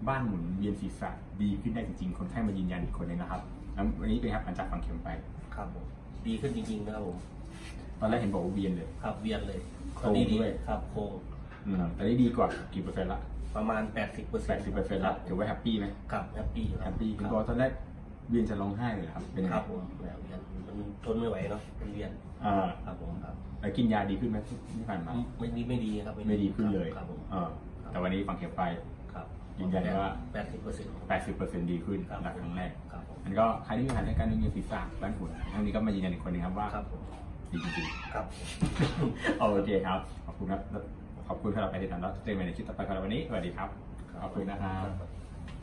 บ้านหมุนเวียนศีรษะดีขึ้นได้จริงๆคนไข้มายืนยันอีกคนนึงนะครับแล้ววันนี้เป็นครับหลังจากฝังเข็มไปครับผมดีขึ้นจริงๆนะครับผมตอนแรกเห็นบอกว่าเวียนเลยครับเวียนเลยโค้งด้วยครับโค้งตอนนี้ดีกว่ากี่เปอร์เซ็นต์ละประมาณ80% ละถือว่าแฮปปี้ไหมครับแฮปปี้เห็นบอกตอนแรกเวียนจะร้องไห้เลยครับเป็นครับผมแล้วเวียนมันทนไม่ไหวเนาะเป็นเวียนครับผมครับแล้วกินยาดีขึ้นไหมที่ผ่านมาไม่ดีครับไม่ดีขึ้นเลยครับผมแต่วันนี้ฝังเข็มไปครับยืนยันว่า 80% ดีขึ้นหลังครั้งแรกครับผมมันก็ใครที่มีปัญหาในการเวียนศีรษะบ้านหมุนครั้งนี้ก็มายืนยันอีกคนนึงครับว่าดีจริงๆครับโอเคครับขอบคุณครับขอบคุณสำหรับการติดตามแล้วเจอกันในคลิปต่อไปครับวันนี้สวัสดีครับขอบคุณนะครับ